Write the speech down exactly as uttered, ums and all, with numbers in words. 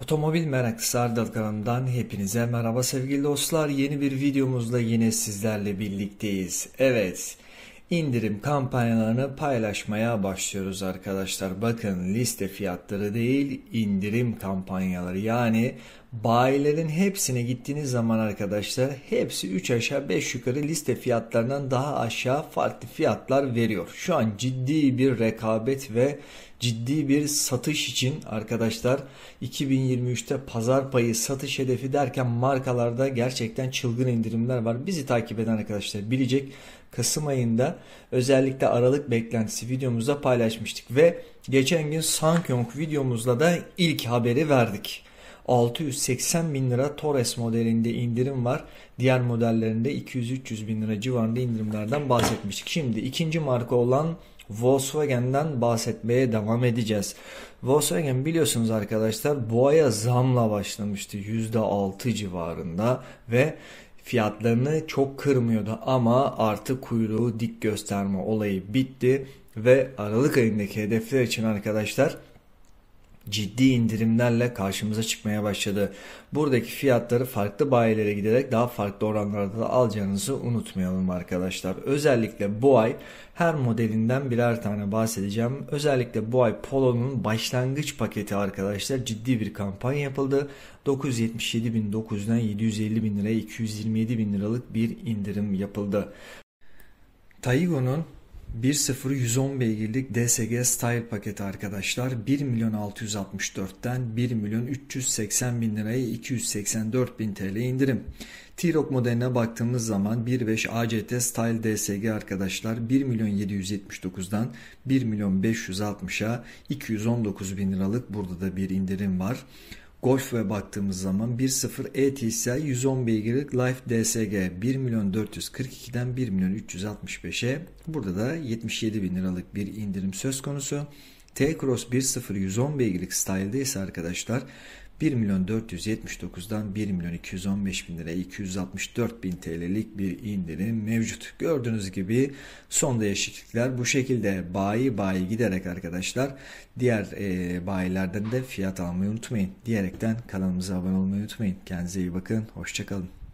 Otomobil meraklısı Ardal kanalından hepinize merhaba sevgili dostlar. Yeni bir videomuzla yine sizlerle birlikteyiz. Evet, indirim kampanyalarını paylaşmaya başlıyoruz arkadaşlar. Bakın, liste fiyatları değil, indirim kampanyaları. Yani bayilerin hepsine gittiğiniz zaman arkadaşlar hepsi üç aşağı beş yukarı liste fiyatlarından daha aşağı farklı fiyatlar veriyor. Şu an ciddi bir rekabet ve ciddi bir satış için arkadaşlar iki bin yirmi üçte pazar payı satış hedefi derken markalarda gerçekten çılgın indirimler var. Bizi takip eden arkadaşlar bilecek. Kasım ayında özellikle Aralık beklentisi videomuzda paylaşmıştık ve geçen gün Sankyong videomuzda da ilk haberi verdik. altı yüz seksen bin lira Torres modelinde indirim var. Diğer modellerinde iki yüz üç yüz bin lira civarında indirimlerden bahsetmiştik. Şimdi ikinci marka olan Volkswagen'den bahsetmeye devam edeceğiz. Volkswagen biliyorsunuz arkadaşlar bu aya zamla başlamıştı yüzde altı civarında ve fiyatlarını çok kırmıyordu ama artık kuyruğu dik gösterme olayı bitti ve Aralık ayındaki hedefler için arkadaşlar ciddi indirimlerle karşımıza çıkmaya başladı. Buradaki fiyatları farklı bayilere giderek daha farklı oranlarda da alacağınızı unutmayalım arkadaşlar. Özellikle bu ay her modelinden birer tane bahsedeceğim. Özellikle bu ay Polo'nun başlangıç paketi arkadaşlar ciddi bir kampanya yapıldı. dokuz yüz yetmiş yedi bin dokuz yüzden yedi yüz elli bin liraya iki yüz yirmi yedi bin liralık bir indirim yapıldı. Taygo'nun bir nokta sıfır yüz on beygirlik D S G Style paketi arkadaşlar bir milyon altı yüz altmış dörtten bir milyon üç yüz seksen bin liraya iki yüz seksen dört bin T L indirim. T-Roc modeline baktığımız zaman bir nokta beş A C T Style D S G arkadaşlar bir milyon yedi yüz yetmiş dokuzdan bir milyon beş yüz altmışa iki yüz on dokuz bin liralık burada da bir indirim var. Golf'e baktığımız zaman bir nokta sıfır E T S I yüz on beygirlik Life D S G bir milyon dört yüz kırk ikiden bir milyon üç yüz altmış beşe burada da yetmiş yedi bin liralık bir indirim söz konusu. T-Cross bir nokta sıfır yüz on beygirlik Style'de ise arkadaşlar bir milyon dört yüz yetmiş dokuzdan bir milyon iki yüz on beş bin liraya iki yüz altmış dört bin T L'lik bir indirim mevcut. Gördüğünüz gibi son değişiklikler bu şekilde bayi bayi giderek arkadaşlar diğer e, bayilerden de fiyat almayı unutmayın diyerekten kanalımıza abone olmayı unutmayın. Kendinize iyi bakın. Hoşçakalın.